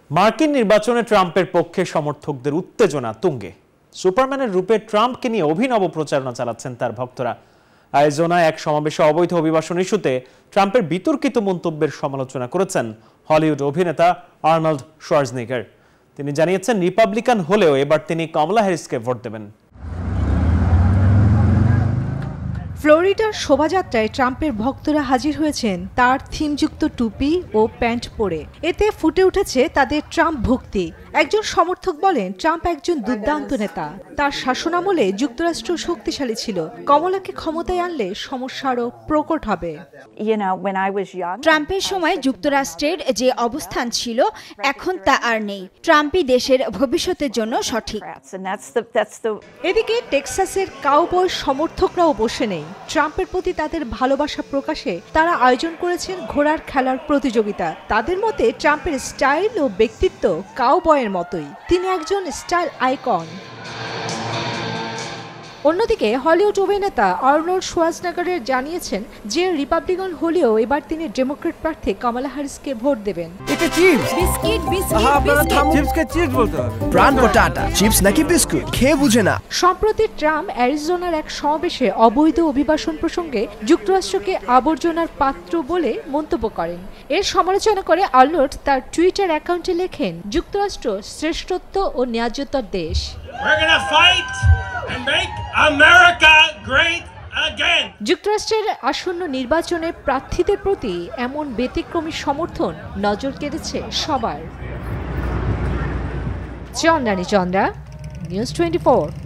মার্কিন নির্বাচনে ট্রাম্পের পক্ষে সমর্থকদের উত্তেজনা তুঙ্গে। সুপারম্যানের রূপে ট্রাম্পকে নিয়ে অভিনব প্রচারণা চালাচ্ছেন তার ভক্তরা। আরিজোনায় এক সমাবেশে অবৈধ অভিবাসন ইস্যুতে ট্রাম্পের বিতর্কিত মন্তব্যের সমালোচনা করেছেন হলিউড অভিনেতা আর্নল্ড শোয়ার্জনেগার। তিনি জানিয়েছেন রিপাবলিকান হলেও এবার তিনি কমলা হ্যারিসকে ভোট দেবেন। ফ্লোরিডার শোভাযাত্রায় ট্রাম্পের ভক্তরা হাজির হয়েছেন তার থিমযুক্ত টুপি ও প্যান্ট পরে। এতে ফুটে উঠেছে তাদের ট্রাম্প ভক্তি। একজন সমর্থক বলেন, ট্রাম্প একজন দুর্দান্ত নেতা, তার শাসনামলে যুক্তরাষ্ট্র শক্তিশালী ছিল, কমলাকে ক্ষমতায় আনলে সমস্যা আরও প্রকট হবে। ট্রাম্পের সময় যুক্তরাষ্ট্রের যে অবস্থান ছিল এখন তা আর নেই। ট্রাম্পই দেশের ভবিষ্যতের জন্য সঠিক। এদিকে টেক্সাসের কাউবয় সমর্থকরাও বসে নেই। ট্রাম্পের প্রতি তাদের ভালোবাসা প্রকাশে তারা আয়োজন করেছেন ঘোড়ার খেলার প্রতিযোগিতা। তাদের মতে ট্রাম্পের স্টাইল ও ব্যক্তিত্ব কাউবয়ের মতোই, তিনি একজন স্টাইল আইকন। অন্যদিকে হলিউড অভিনেতা আর্নল্ড শোয়ার্জনেগার জানিয়েছেন যে রিপাবলিকান হলেও এবার তিনি ডেমোক্রেট প্রার্থী কমলা হ্যারিসকে ভোট দেবেন। সম্প্রতি ট্রাম্প অ্যারিজোনার এক সমাবেশে অবৈধ অভিবাসন প্রসঙ্গে যুক্তরাষ্ট্রকে আবর্জনার পাত্র বলে মন্তব্য করেন। এর সমালোচনা করে আর্নল্ড তার টুইটার অ্যাকাউন্টে লেখেন, যুক্তরাষ্ট্র শ্রেষ্ঠত্ব ও ন্যায্যতার দেশ। যুক্তরাষ্ট্রের আসন্ন নির্বাচনে প্রার্থীদের প্রতি এমন ব্যতিক্রমী সমর্থন নজর কেড়েছে সবার। চন্দ্রানী চন্দ্রা, নিউজ 24।